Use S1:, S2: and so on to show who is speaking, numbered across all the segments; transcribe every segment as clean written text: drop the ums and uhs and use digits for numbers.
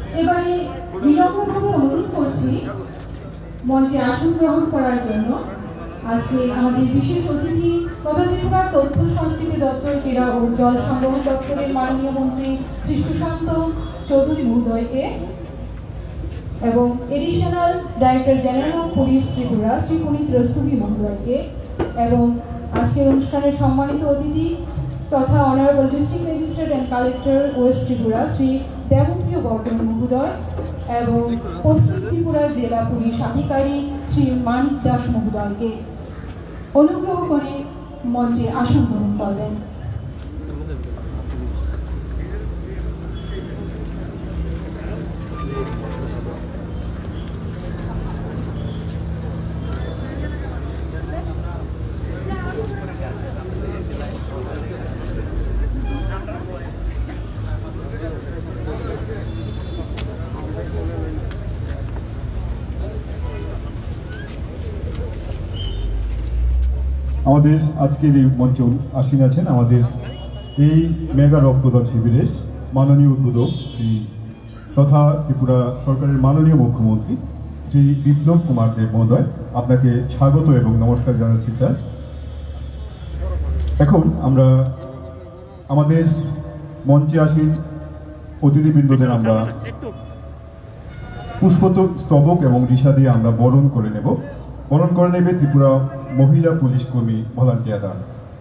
S1: এবারে বিনম্রভাবে অনুরোধ করছি মঞ্চে আসন গ্রহণ করার জন্য আজকে আমাদের বিশেষ অতিথি তথা ত্রিপুরা তথ্য সংস্কৃতি দপ্তর, ক্রীড়া ও জল সংগ্রহ দপ্তরের মাননীয় মন্ত্রী শ্রী সুশান্ত চৌধুরী মহোদয়কে এবং additional director general of police Tripura Shri Punit Rastogi মহোদয়কে এবং আজকের অনুষ্ঠানের সম্মানিত অতিথি তথা honourable district magistrate and collector west Tripura Shri Debapriya Bardhan মহোদয় এবং পশ্চিম ত্রিপুরা জেলা পুলিশ আধিকারিক শ্রী মানিক দাস মহোদয়কে অনুগ্রহ করে মঞ্চে আসন গ্রহণ করবেন।
S2: আমাদের আজকের এই মঞ্চে আসীন আছেন আমাদের এই মেগা রক্তদান শিবিরের মাননীয় উদ্বোধক শ্রী তথা ত্রিপুরা সরকারের মাননীয় মুখ্যমন্ত্রী শ্রী বিপ্লব কুমার দেব মহোদয়। আপনাকে স্বাগত এবং নমস্কার জানাচ্ছি স্যার। এখন আমরা আমাদের মঞ্চে আসীন অতিথিবৃন্দদের আমরা পুষ্পস্তবক এবং রিসা দিয়ে আমরা বরণ করে নেব। বরণ করে নেবে ত্রিপুরা মহিলা পুলিশ কর্মী ভলান্টিয়াররা।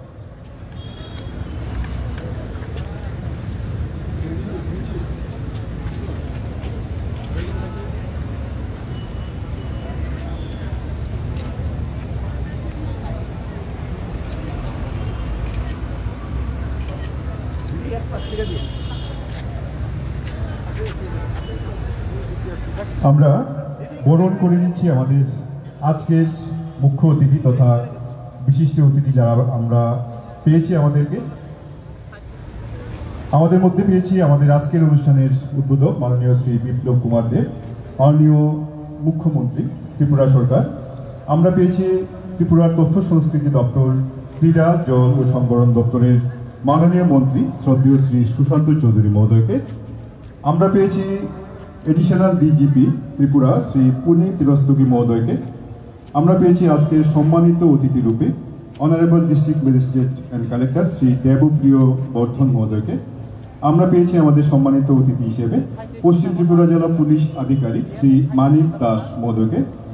S2: আমরা বরণ করে নিচ্ছি আমাদের আজকের মুখ্য অতিথি তথা বিশিষ্ট অতিথি যারা আমরা পেয়েছি আমাদের মধ্যে পেয়েছি আমাদের আজকের অনুষ্ঠানের উদ্বোধক মাননীয় শ্রী বিপ্লব কুমার দেব, মাননীয় মুখ্যমন্ত্রী ত্রিপুরা সরকার। আমরা পেয়েছি ত্রিপুরার তথ্য সংস্কৃতি দপ্তর, ক্রীড়া জল ও সংবরণ দপ্তরের মাননীয় মন্ত্রী শ্রদ্ধেয় শ্রী সুশান্ত চৌধুরী মহোদয়কে। আমরা পেয়েছি এডিশনাল ডিজিপি ত্রিপুরা শ্রী পুনিত রস্তগি মহোদয়কে। আমরা পেয়েছি আজকের সম্মানিত অতিথি রূপে honourable district magistrate and collector Shri Debapriya Bardhan মহোদয়কে। আমরা পেয়েছি আমাদের সম্মানিত অতিথি হিসেবে পশ্চিম ত্রিপুরা জেলা পুলিশ আধিকারিক শ্রী মানিক দাস মহোদয়কে।